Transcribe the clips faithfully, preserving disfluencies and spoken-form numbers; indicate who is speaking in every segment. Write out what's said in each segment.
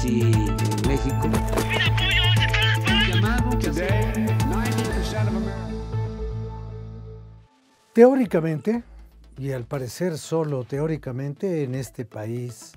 Speaker 1: aquí en México.
Speaker 2: Teóricamente, y al parecer solo teóricamente, en este país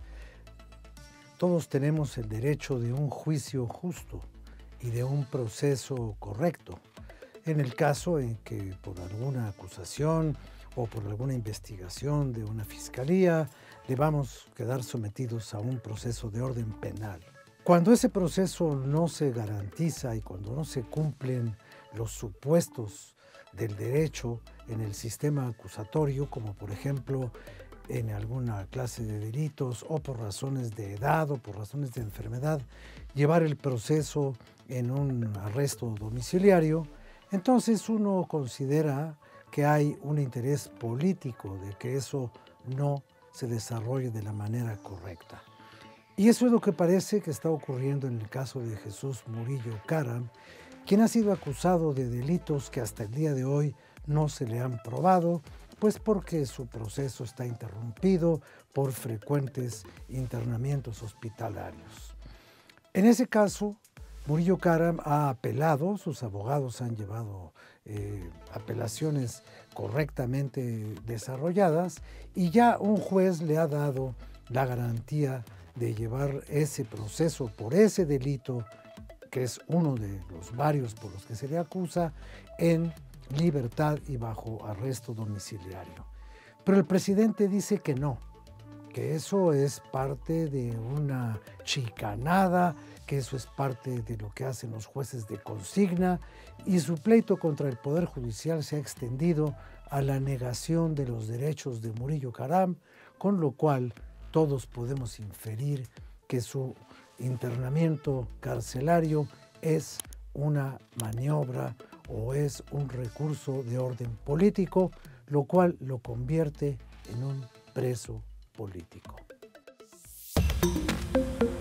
Speaker 2: todos tenemos el derecho de un juicio justo y de un proceso correcto. En el caso en que por alguna acusación o por alguna investigación de una fiscalía debamos quedar sometidos a un proceso de orden penal. Cuando ese proceso no se garantiza y cuando no se cumplen los supuestos del derecho en el sistema acusatorio, como por ejemplo en alguna clase de delitos o por razones de edad o por razones de enfermedad, llevar el proceso en un arresto domiciliario, entonces uno considera que hay un interés político de que eso no se desarrolle de la manera correcta. Y eso es lo que parece que está ocurriendo en el caso de Jesús Murillo Caram, quien ha sido acusado de delitos que hasta el día de hoy no se le han probado, pues porque su proceso está interrumpido por frecuentes internamientos hospitalarios. En ese caso, Murillo Caram ha apelado, sus abogados han llevado eh, apelaciones correctamente desarrolladas y ya un juez le ha dado la garantía de llevar ese proceso por ese delito, que es uno de los varios por los que se le acusa, en libertad y bajo arresto domiciliario. Pero el presidente dice que no, que eso es parte de una chicanada, que eso es parte de lo que hacen los jueces de consigna, y su pleito contra el Poder Judicial se ha extendido a la negación de los derechos de Murillo Caram, con lo cual todos podemos inferir que su internamiento carcelario es una maniobra o es un recurso de orden político, lo cual lo convierte en un preso político.